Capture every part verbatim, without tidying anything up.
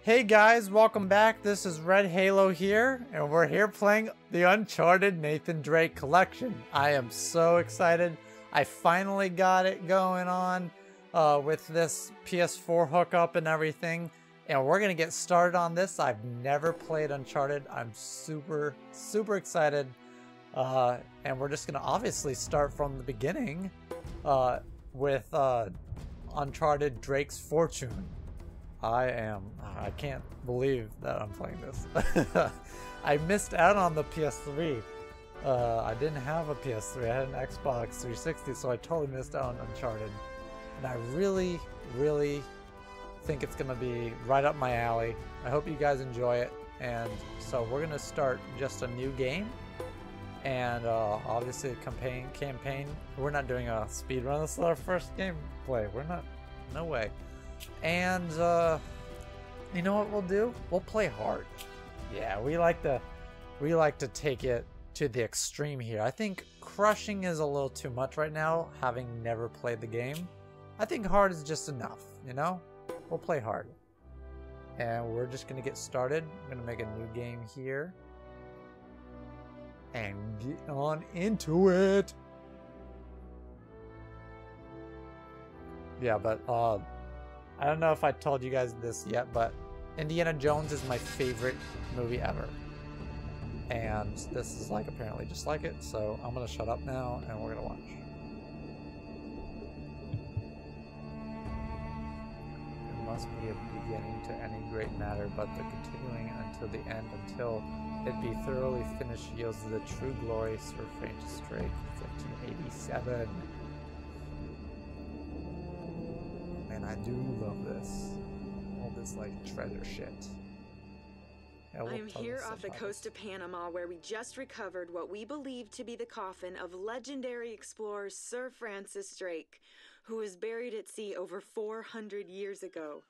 Hey guys, welcome back. This is Red Halo here, and we're here playing the Uncharted Nathan Drake collection. I am so excited. I finally got it going on uh, with this P S four hookup and everything, and we're gonna get started on this. I've never played Uncharted. I'm super, super excited, uh, and we're just gonna obviously start from the beginning uh, with uh, Uncharted Drake's Fortune. I am, I can't believe that I'm playing this. I missed out on the P S three. Uh, I didn't have a P S three, I had an Xbox three sixty, so I totally missed out on Uncharted. And I really, really think it's gonna be right up my alley. I hope you guys enjoy it. And so we're gonna start just a new game. And uh, obviously a campaign, campaign. We're not doing a speed run, this is our first gameplay. We're not, no way. And uh, you know what we'll do? We'll play hard. Yeah, we like to we like to take it to the extreme here. I think crushing is a little too much right now, having never played the game. I think hard is just enough, you know? We'll play hard. And we're just gonna get started. I'm gonna make a new game here. And get on into it. Yeah, but uh I don't know if I told you guys this yet, but Indiana Jones is my favorite movie ever. And this is like apparently just like it, so I'm gonna shut up now and we're gonna watch. There must be a beginning to any great matter, but the continuing until the end, until it be thoroughly finished, yields the true glory. Sir Francis Drake, fifteen eighty-seven. And I do love this. All this like treasure shit. Yeah, we'll I'm here off the coast of Panama, where we just recovered what we believe to be the coffin of legendary explorer Sir Francis Drake, who was buried at sea over four hundred years ago.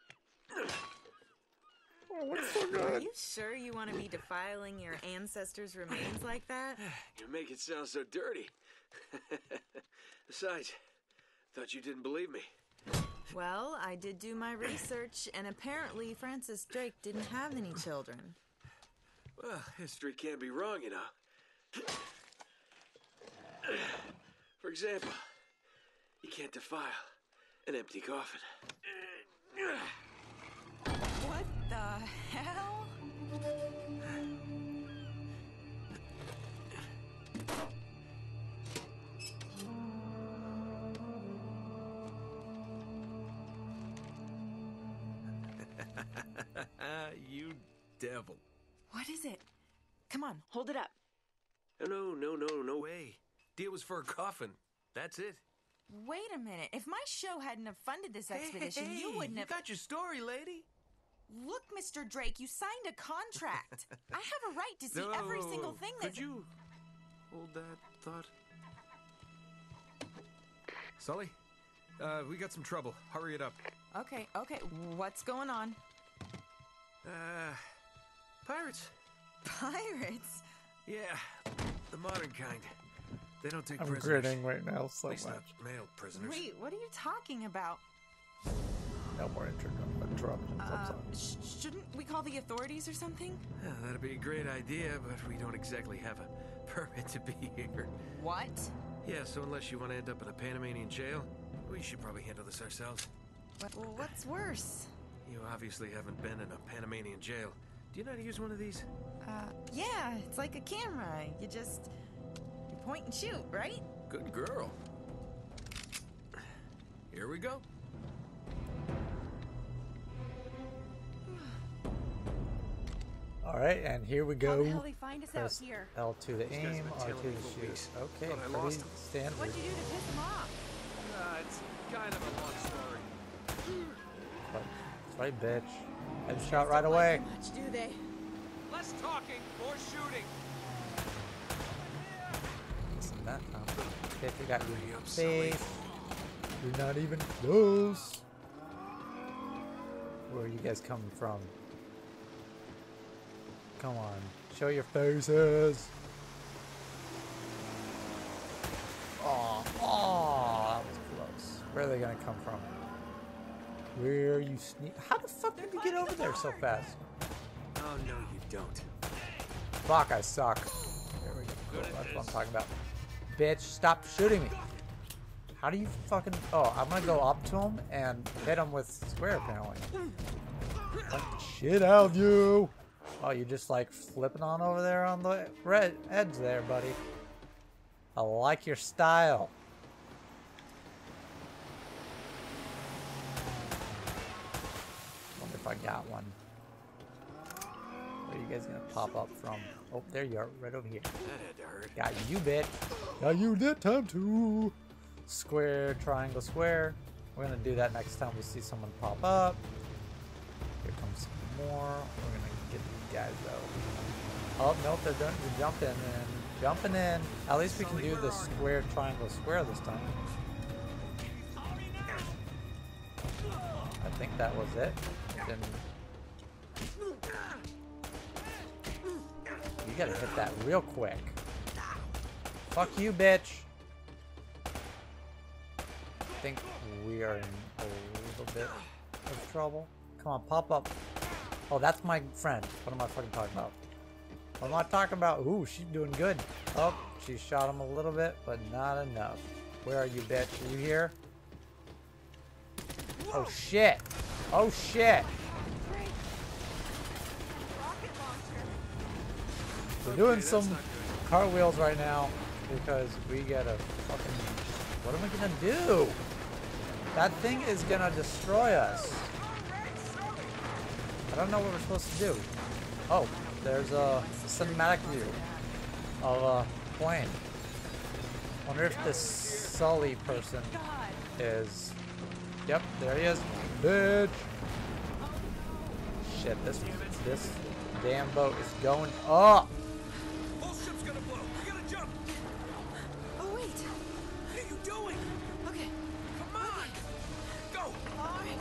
Oh, what's so good? Are you sure you want to be defiling your ancestors' remains like that? You make it sound so dirty. Besides, thought you didn't believe me. Well, I did do my research, and apparently Francis Drake didn't have any children. Well, history can't be wrong, you know. For example, you can't defile an empty coffin. What the hell? You devil. What is it? Come on, hold it up. No, no, no, no way. Deal was for a coffin. That's it. Wait a minute. If my show hadn't have funded this expedition, hey, hey, you wouldn't you have... got your story, lady. Look, Mister Drake, you signed a contract. I have a right to see No, every single thing Could that's... you hold that thought? Sully, uh, we got some trouble. Hurry it up. Okay, okay. What's going on? Uh, pirates. Pirates? Yeah, the modern kind. They don't take I'm prisoners. gritting right now so At least much. not male prisoners. Wait, what are you talking about? No more interruptions. I'm Uh, sorry. sh shouldn't we call the authorities or something? Yeah, that'd be a great idea, but we don't exactly have a permit to be here. What? Yeah, so unless you want to end up in a Panamanian jail, we should probably handle this ourselves. What, well, what's worse? You obviously haven't been in a Panamanian jail. Do you know how to use one of these? Uh, yeah, it's like a camera. You just... you point and shoot, right? Good girl. Here we go. All right, and here we How go. the hell they find us Press out here? L to the These guys aim, have been R to tailing me the for shoot. weeks. Okay, Thought I pretty lost 'em. standard. What'd you do to piss them off? Uh, it's kind of a long story. That's right, bitch. Headshot right away. Don't like you much, do they? Less talking, more shooting. Listen, that time. Okay, if you got you in Hurry your up, Sully. face. You're not even close. Where are you guys coming from? Come on, show your faces. Oh, oh, that was close. Where are they gonna come from? Where you sneak? How the fuck did you get over there so fast? Oh, no, you don't. Fuck, I suck. There we go. Cool. That's what I'm talking about. Bitch, stop shooting me. How do you fucking... Oh, I'm gonna go up to him and hit him with square, apparently. Fuck the shit out of you. Oh, you just like flipping on over there on the red edge there, buddy. I like your style. Wonder if I got one. Where are you guys gonna pop up from? Oh, there you are, right over here. That had to hurt. Got you, bitch. Got you that time too. Square, triangle, square. We're gonna do that next time we see someone pop up. Here comes some more. We're gonna get these guys though. Oh nope, they're, they're jumping in. Jumping in. At least we can do the square, triangle, square this time. I think that was it. Didn't... You gotta hit that real quick. Fuck you, bitch. I think we are in a little bit of trouble. Come on, pop up. Oh, that's my friend. What am I fucking talking about? What am I talking about? Ooh, she's doing good. Oh, she shot him a little bit, but not enough. Where are you, bitch? Are you here? Oh, shit. Oh, shit. We're doing some cartwheels right now because we gotta fucking... What am I gonna do? That thing is gonna destroy us. I don't know what we're supposed to do. Oh, there's a cinematic view of a plane. Wonder if this Sully person is... Yep, there he is. Bitch! Shit, this, this damn boat is going up! Whole ship's gonna blow. We gotta jump. Oh, wait. What are you doing? Okay. Come on. Go. All right.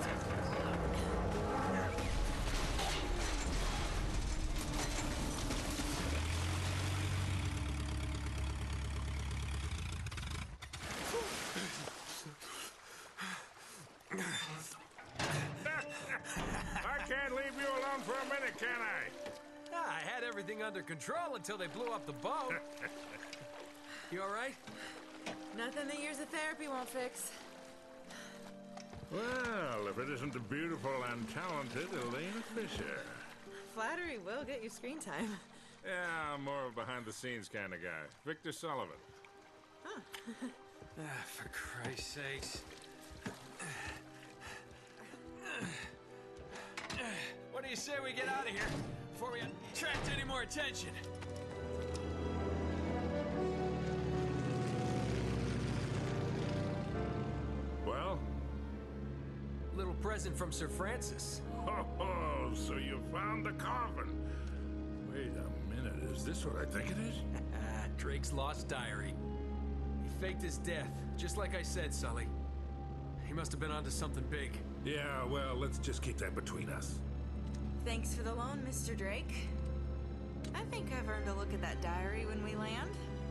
I can't leave you alone for a minute, can I? Ah, I had everything under control until they blew up the boat. You all right? Nothing that years of therapy won't fix. Well, if it isn't the beautiful and talented Elena Fisher. Flattery will get you screen time. Yeah, I'm more of a behind-the-scenes kind of guy. Victor Sullivan. Ah, for Christ's sakes. What do you say we get out of here before we attract any more attention? Well? Little present from Sir Francis. Oh, so you found the coffin. Wait a minute, is this what I think it is? Drake's lost diary. He faked his death, just like I said, Sully. He must have been onto something big. Yeah, well, let's just keep that between us. Thanks for the loan, Mister Drake. I think I've earned a look at that diary when we land.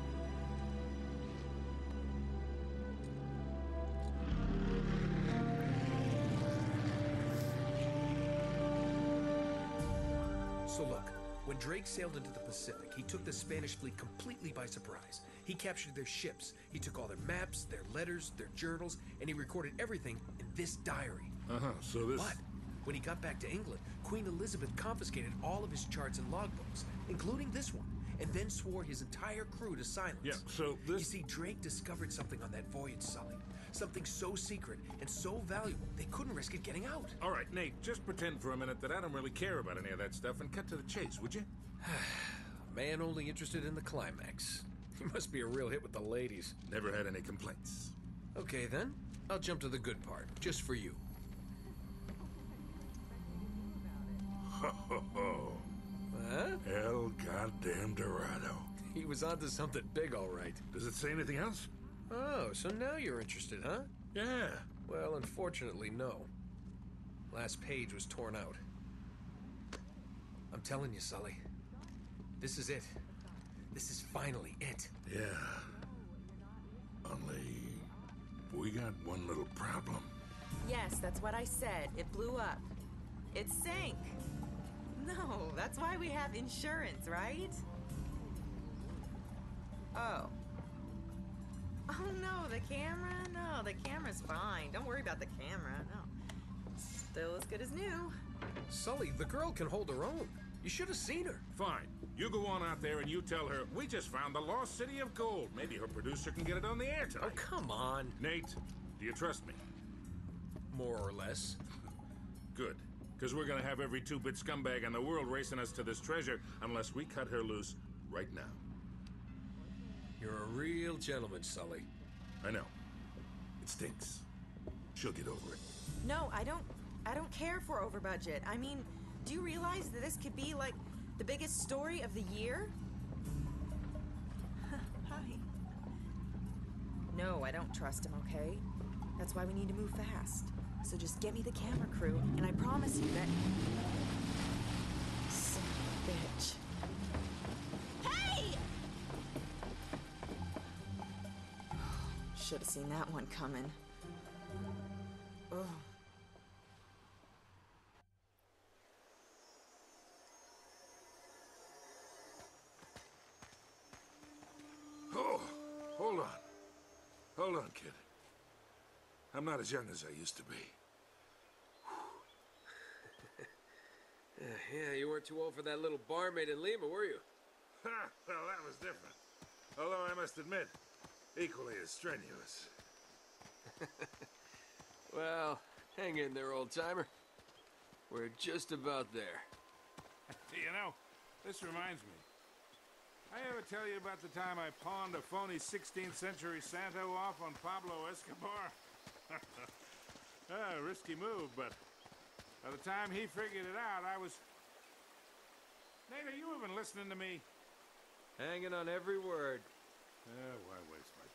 So look, when Drake sailed into the Pacific, he took the Spanish fleet completely by surprise. He captured their ships, he took all their maps, their letters, their journals, and he recorded everything in this diary. Uh-huh, so this... But when he got back to England, Queen Elizabeth confiscated all of his charts and logbooks, including this one, and then swore his entire crew to silence. Yeah, so this... You see, Drake discovered something on that voyage, Sully. Something so secret and so valuable, they couldn't risk it getting out. All right, Nate, just pretend for a minute that I don't really care about any of that stuff and cut to the chase, would you? Man only interested in the climax. He must be a real hit with the ladies. Never had any complaints. Okay, then. I'll jump to the good part, just for you. Ho, ho, ho. Huh? El goddamn Dorado. He was onto something big, all right. Does it say anything else? Oh, so now you're interested, huh? Yeah. Well, unfortunately, no. Last page was torn out. I'm telling you, Sully. This is it. This is finally it. Yeah. Only... we got one little problem. Yes, that's what I said. It blew up. It sank. No, that's why we have insurance, right? Oh. Oh no, the camera? No, the camera's fine. Don't worry about the camera, no. Still as good as new. Sully, the girl can hold her own. You should have seen her. Fine. You go on out there and you tell her, we just found the lost city of gold. Maybe her producer can get it on the air tonight. Oh, come on. Nate, do you trust me? More or less. Good. Because we're going to have every two-bit scumbag in the world racing us to this treasure unless we cut her loose right now. You're a real gentleman, Sully. I know. It stinks. She'll get over it. No, I don't I don't care for over budget. I mean, do you realize that this could be like the biggest story of the year? Hi. No, I don't trust him, okay? That's why we need to move fast. So just get me the camera crew, and I promise you that... Son of a bitch. Hey! Should have seen that one coming. Ugh. Oh, hold on. Hold on, kid. I'm not as young as I used to be. Uh, yeah, you weren't too old for that little barmaid in Lima, were you? Ha! Well, that was different. Although I must admit, equally as strenuous. Well, hang in there, old-timer. We're just about there. You know, this reminds me. I ever tell you about the time I pawned a phony sixteenth century Santo off on Pablo Escobar? Ah, risky move, but by the time he figured it out, I was... Nate, are you even listening to me? Hanging on every word. Uh, why waste my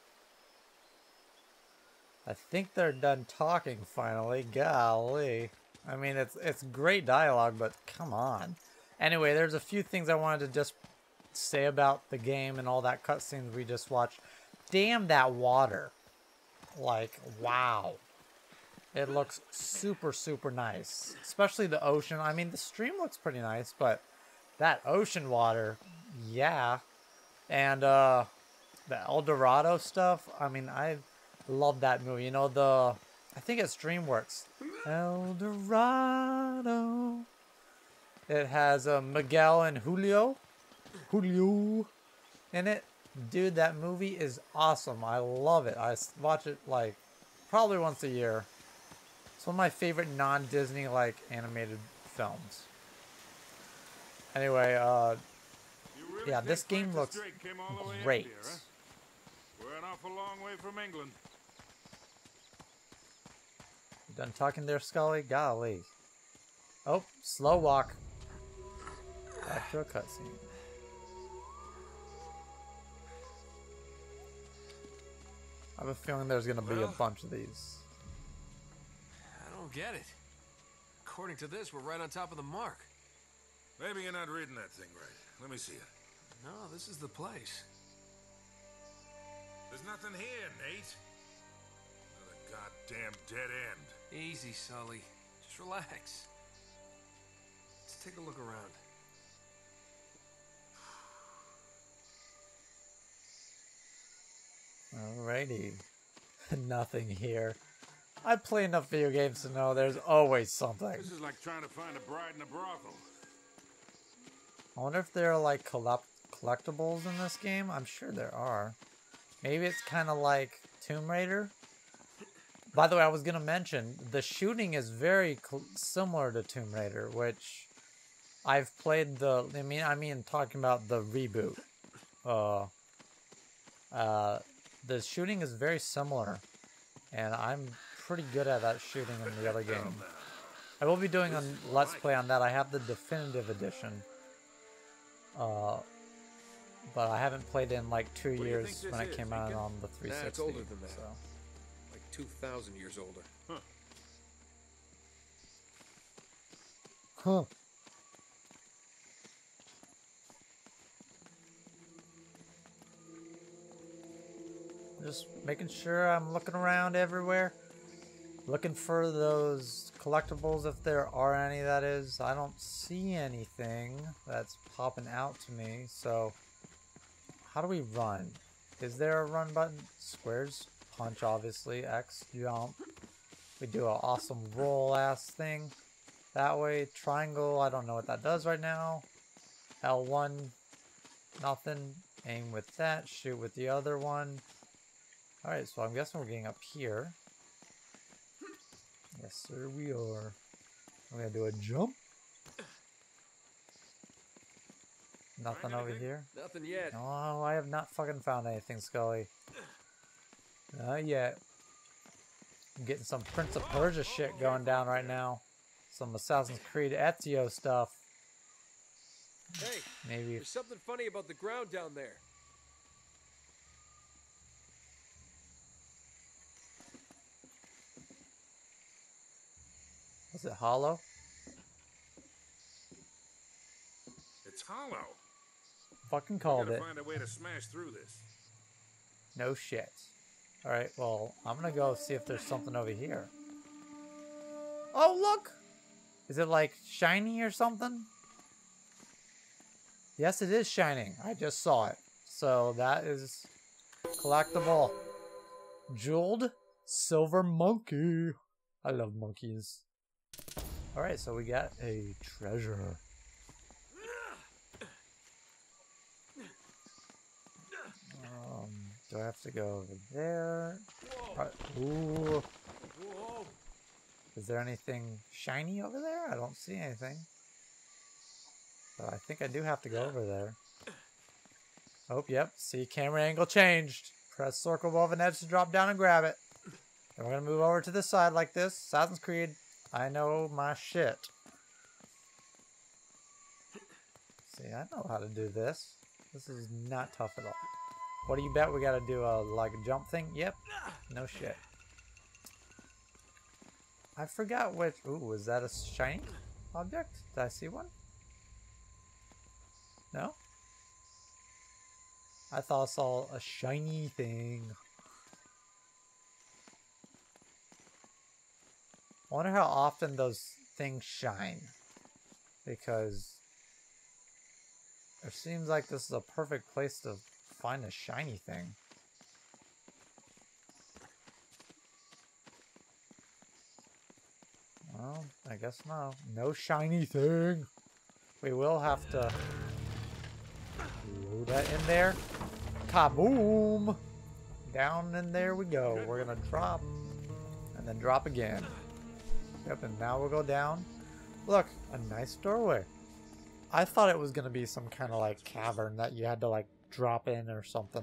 breath? I think they're done talking finally. Golly. I mean, it's it's great dialogue, but come on. Anyway, there's a few things I wanted to just say about the game and all that cutscenes we just watched. Damn that water. Like, wow. It looks super, super nice. Especially the ocean. I mean, the stream looks pretty nice, but that ocean water, yeah. And uh, the El Dorado stuff, I mean, I love that movie. You know, the, I think it's DreamWorks. El Dorado. It has uh, Miguel and Julio. Julio in it. Dude, that movie is awesome. I love it. I watch it like probably once a year. It's one of my favorite non-Disney like animated films. Anyway, uh, Really yeah, this game looks great. Here, huh? We're an awful long way from England. You done talking there, Scully? Golly. Oh, slow walk. Back to a cutscene. I have a feeling there's going to be Well, a bunch of these. I don't get it. According to this, we're right on top of the mark. Maybe you're not reading that thing right. Let me see it. No, this is the place. There's nothing here, Nate. Another goddamn dead end. Easy, Sully. Just relax. Let's take a look around. Alrighty. Nothing here. I play enough video games to know there's always something. This is like trying to find a bride in a brothel. I wonder if there are like collect collectibles in this game. I'm sure there are. Maybe it's kind of like Tomb Raider. By the way, I was going to mention, the shooting is very similar to Tomb Raider, which I've played the, I mean, I mean, talking about the reboot. Uh, uh, the shooting is very similar, and I'm pretty good at that shooting in the other game. I will be doing a Let's Play on that. I have the definitive edition. Uh, but I haven't played in like two years when it came out on the three sixty. Nah, it's older than that. So. Like two thousand years older. Huh. Huh. Just making sure I'm looking around everywhere. Looking for those collectibles if there are any, that is. I don't see anything that's popping out to me, so how do we run? Is there a run button? Squares, punch obviously, X, jump. We do an awesome roll ass thing. That way, triangle, I don't know what that does right now. L one, nothing. Aim with that, shoot with the other one. Alright, so I'm guessing we're getting up here. Yes, sir, we are. I'm gonna do a jump. Nothing over here. Nothing yet. No, I have not fucking found anything, Scully. Not yet. I'm getting some Prince of Persia shit going down right now. Some Assassin's Creed Ezio stuff. Hey, maybe. There's something funny about the ground down there. Was it hollow? It's hollow. Fucking called We it. gotta find a way to smash through this. No shit. Alright, well, I'm gonna go see if there's something over here. Oh, look! Is it like shiny or something? Yes, it is shining. I just saw it. So that is collectible. Jeweled silver monkey. I love monkeys. Alright, so we got a treasure. Um, do I have to go over there? Right, ooh. Is there anything shiny over there? I don't see anything. But I think I do have to go over there. Oh, yep. See, camera angle changed. Press circle above an edge to drop down and grab it. And we're going to move over to the side like this. Assassin's Creed. I know my shit. See, I know how to do this. This is not tough at all. What do you bet we got to do? A like a jump thing? Yep. No shit. I forgot which. Ooh, was that a shiny object? Did I see one? No? I thought I saw a shiny thing. I wonder how often those things shine. Because it seems like this is a perfect place to find a shiny thing. Well, I guess no. No shiny thing. We will have to load that in there. Kaboom! Down in there we go. We're gonna drop. And then drop again. Yep, and now we'll go down. Look, a nice doorway. I thought it was gonna be some kind of like cavern that you had to like drop in or something.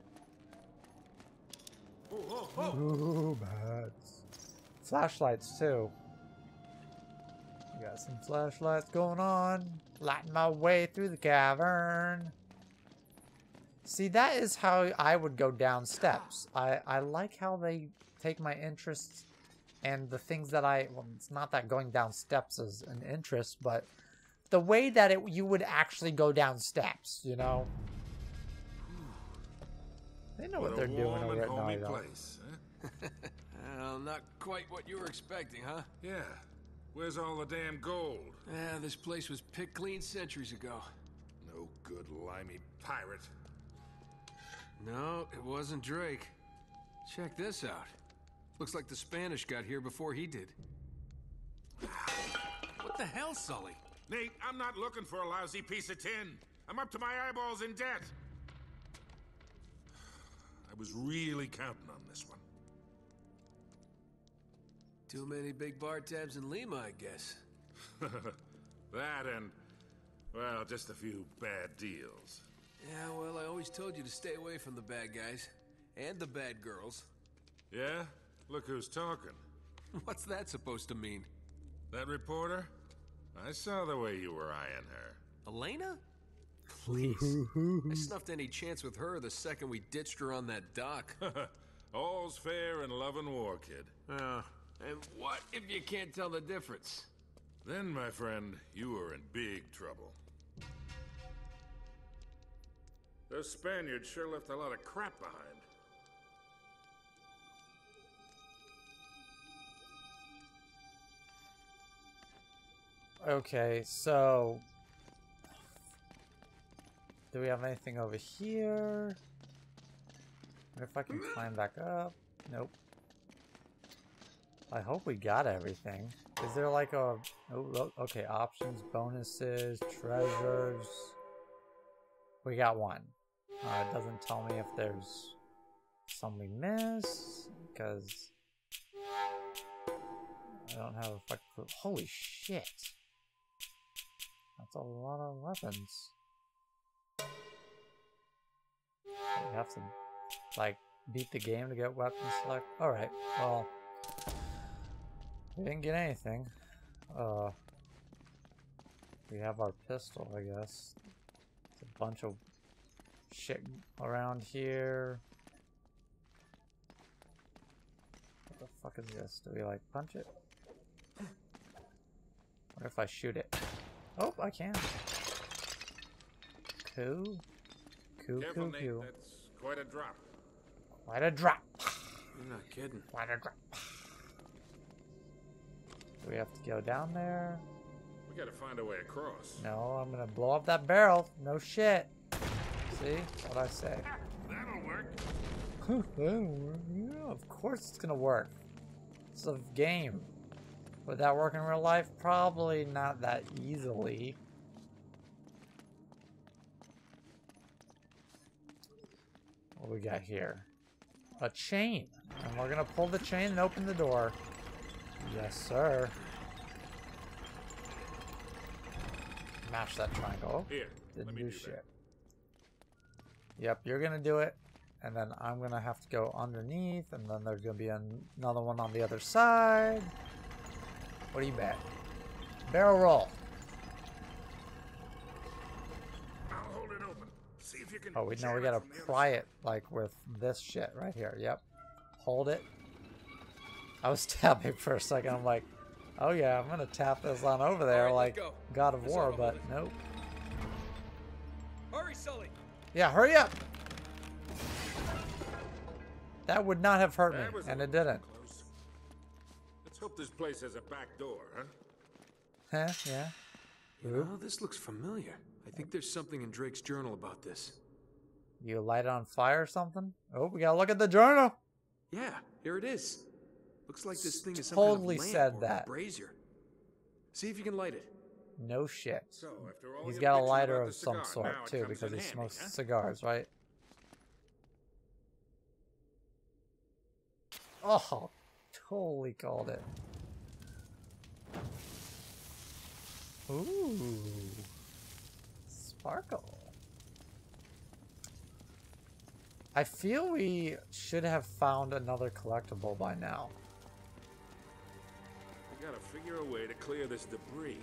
Ooh, bats. Flashlights too. We got some flashlights going on. Lighting my way through the cavern. See, that is how I would go down steps. I, I like how they take my interests and the things that I... Well, it's not that going down steps is an interest, but the way that it you would actually go down steps, you know? They know what, what they're doing over at night. Place, huh? Well, not quite what you were expecting, huh? Yeah. Where's all the damn gold? Yeah, this place was picked clean centuries ago. No good limey pirate. No, it wasn't Drake. Check this out. Looks like the Spanish got here before he did. What the hell, Sully? Nate, I'm not looking for a lousy piece of tin. I'm up to my eyeballs in debt. I was really counting on this one. Too many big bar tabs in Lima, I guess. That and, well, just a few bad deals. Yeah, well, I always told you to stay away from the bad guys. And the bad girls. Yeah? Look who's talking. What's that supposed to mean? That reporter? I saw the way you were eyeing her. Elena? Please. I snuffed any chance with her the second we ditched her on that dock. All's fair in love and war, kid. Uh, and what if you can't tell the difference? Then, my friend, you are in big trouble. Those Spaniards sure left a lot of crap behind. Okay, so do we have anything over here? What if I can climb back up? Nope. I hope we got everything. Is there like a... Oh, okay, options, bonuses, treasures. We got one. Uh, it doesn't tell me if there's some we missed, because I don't have a fucking clue. Holy shit. That's a lot of weapons. We have to, like, beat the game to get weapon select. Alright, well, we didn't get anything. Uh, we have our pistol, I guess. There's a bunch of shit around here. What the fuck is this? Do we, like, punch it? What if I shoot it? Oh, I can. Cool. Cool, Careful, cool, Nate. cool. That's quite a drop. Quite a drop. You're not kidding. Quite a drop. Do we have to go down there? We gotta find a way across. No, I'm gonna blow up that barrel. No shit. See? What'd I say? That'll work. That'll work. Yeah, of course it's gonna work. It's a game. Would that work in real life? Probably not that easily. What we got here? A chain. And we're gonna pull the chain and open the door. Yes, sir. Mash that triangle. Here, Didn't let me do, do shit. that. Yep, you're gonna do it. And then I'm gonna have to go underneath. And then there's gonna be an another one on the other side. What do you bet? Barrel roll. I'll hold it open. See if you can. Oh, we know jam we it gotta from the other pry side. it like with this shit right here. Yep. Hold it. I was tapping for a second. I'm like, oh yeah, I'm gonna tap this on over there All right, like let's go. God of Let's War, all but hold it. nope. Hurry, Sully! Yeah, hurry up! That would not have hurt me, That was a and it little didn't. close. Let's hope this place has a back door, huh? Huh? Yeah. You know, this looks familiar. I think there's something in Drake's journal about this. You light it on fire or something? Oh, we gotta look at the journal. Yeah, here it is. Looks like this thing is some Totally kind of said lamp or that. a brazier. See if you can light it. No shit. So, after all He's your got a bitching lighter about of the some cigar, now sort it too, comes because in he handy, smokes huh? cigars, right? Oh, totally called it. Ooh, sparkle. I feel we should have found another collectible by now. We gotta figure a way to clear this debris.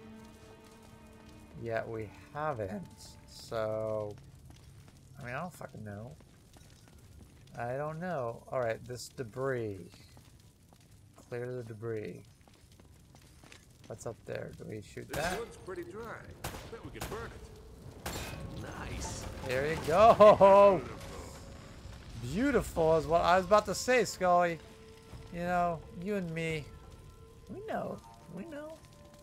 Yet we haven't. So, I mean, I don't fucking know. I don't know. Alright, this debris. Clear the debris. What's up there? Do we shoot This that? wood's pretty dry. Bet we could burn it. Nice. There you go! Beautiful is what I was about to say, Scully. You know, you and me, we know. We know.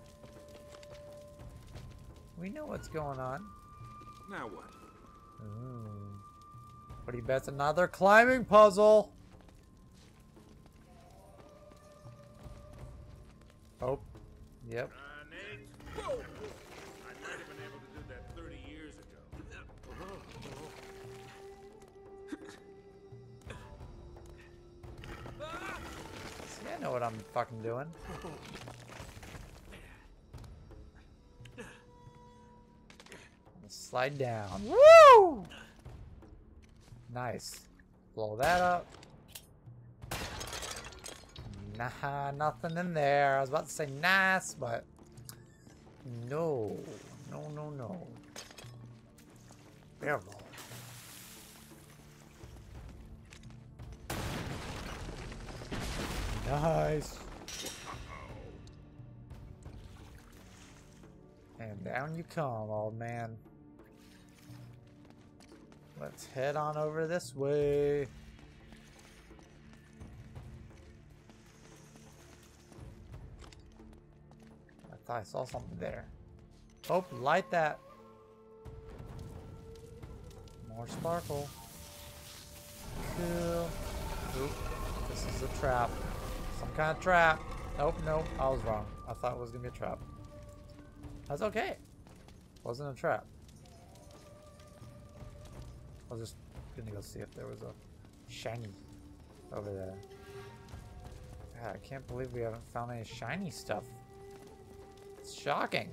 We know what's going on. Now what? Mm. What do you bet's another climbing puzzle? Oh. Yep. Uh, Nate? Whoa! I might have been able to do that thirty years ago. See, I know what I'm fucking doing. Slide down. Woo! Nice. Blow that up. Nah, nothing in there. I was about to say nice, but no. No, no, no. Barrel. Nice. And down you come, old man. Let's head on over this way. I thought I saw something there. Oh, light that. More sparkle. Cool. Oop. This is a trap. Some kind of trap. Nope, nope. I was wrong. I thought it was gonna be a trap. That's okay. Wasn't a trap. I was just gonna go see if there was a shiny over there. God, I can't believe we haven't found any shiny stuff. It's shocking.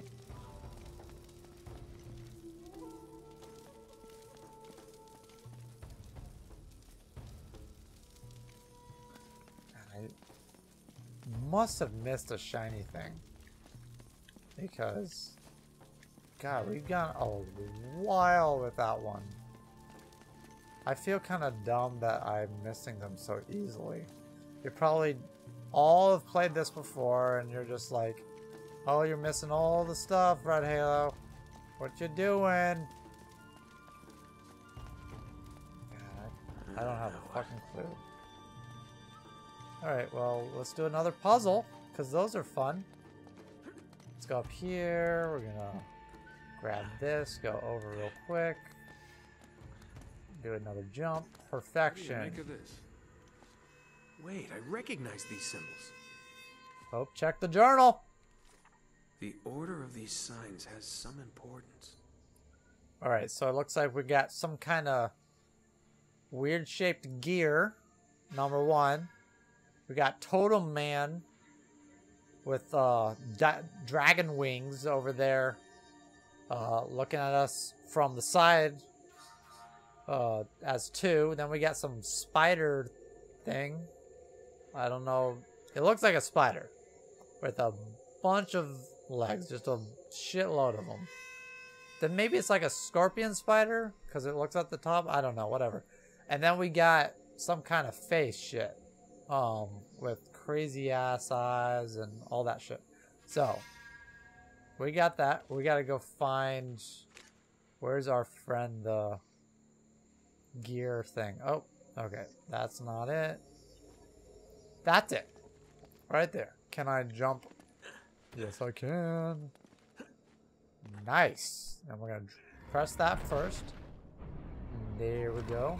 I must have missed a shiny thing. Because, God, we've gone a while with that one. I feel kind of dumb that I'm missing them so easily. You probably all have played this before and you're just like, oh, you're missing all the stuff, Red Halo. What you doing? God, I don't have a fucking clue. Alright, well, let's do another puzzle, because those are fun. Let's go up here. We're gonna grab this, go over real quick. Do another jump. Perfection. What do you make of this? Wait, I recognize these symbols. Oh, check the journal. The order of these signs has some importance. Alright, so it looks like we got some kind of weird shaped gear. Number one. We got Totem Man with uh, dragon wings over there uh, looking at us from the side uh, as two. Then we got some spider thing. I don't know. It looks like a spider with a bunch of legs, just a shitload of them. Then maybe it's like a scorpion spider because it looks at the top. I don't know, whatever. And then we got some kind of face shit um, with crazy ass eyes and all that shit. So we got that. We got to go find. Where's our friend the gear thing? Oh, okay, that's not it. That's it. Right there. Can I jump? Yes, I can. Nice. And we're going to press that first. There we go.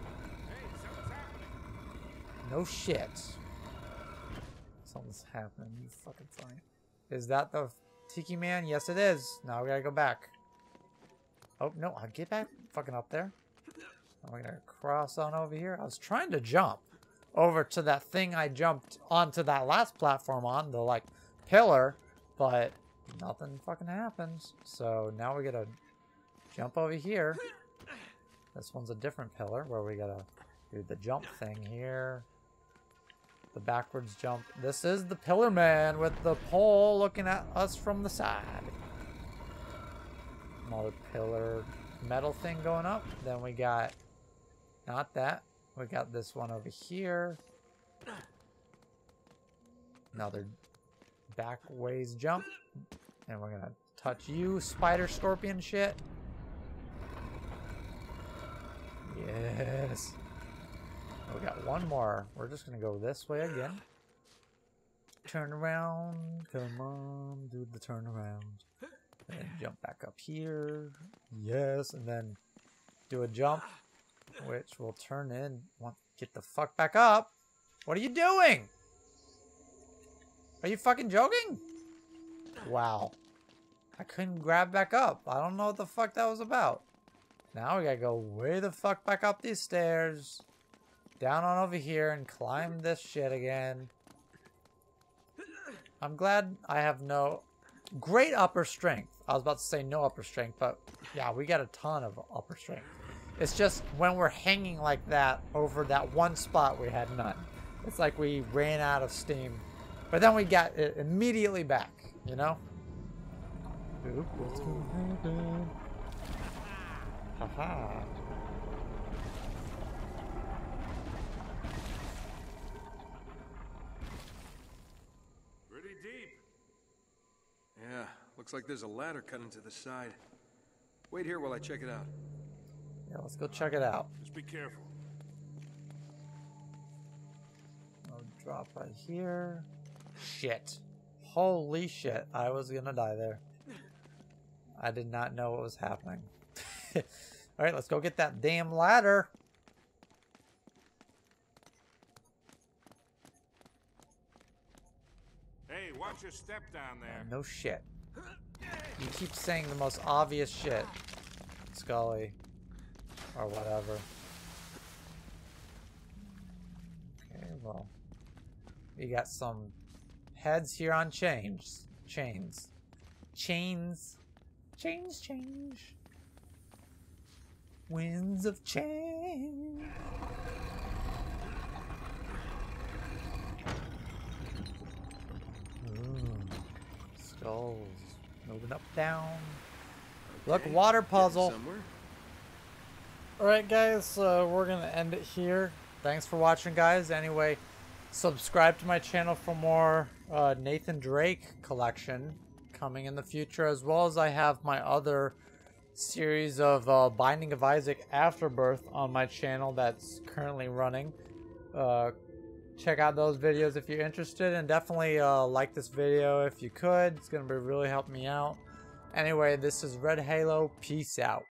No shit. Something's happening. You fucking fine. Is that the Tiki Man? Yes, it is. Now we gotta go back. Oh, no. I'll get back fucking up there. And we're gonna cross on over here. I was trying to jump over to that thing I jumped onto that last platform on, the, like, pillar, but nothing fucking happens. So now we gotta jump over here. This one's a different pillar where we gotta do the jump thing here. The backwards jump. This is the Pillar Man with the pole looking at us from the side. Another pillar metal thing going up. Then we got, not that. We got this one over here. Another back ways jump. And we're gonna touch you, spider scorpion shit. Yes. We got one more. We're just gonna go this way again. Turn around. Come on, do the turn around. And jump back up here. Yes, and then do a jump, which will turn in. Want get the fuck back up? What are you doing? Are you fucking joking? Wow. I couldn't grab back up. I don't know what the fuck that was about. Now we gotta go way the fuck back up these stairs. Down on over here and climb this shit again. I'm glad I have no... Great upper strength. I was about to say no upper strength, but yeah, we got a ton of upper strength. It's just when we're hanging like that over that one spot, we had none. It's like we ran out of steam. But then we got it immediately back, you know? Oop, what's gonna happen? Haha. Pretty deep. Yeah, looks like there's a ladder cut into the side. Wait here while I check it out. Yeah, let's go check it out. Just be careful. I'll drop right here. Shit. Holy shit, I was gonna die there. I did not know what was happening. Alright, let's go get that damn ladder. Hey, watch your step down there. No shit. You keep saying the most obvious shit, Scully. Or whatever. Okay, well. We got some heads here on chains. Chains. Chains. Chains change. Winds of change. Ooh. Skulls. Moving up, down. Look, water puzzle. Alright guys, uh, we're gonna end it here. Thanks for watching, guys. Anyway, subscribe to my channel for more uh, Nathan Drake collection coming in the future, as well as I have my other series of uh, Binding of Isaac Afterbirth on my channel that's currently running. Uh, check out those videos if you're interested, and definitely uh, like this video if you could. It's gonna be really helping me out. Anyway, this is Red Halo. Peace out.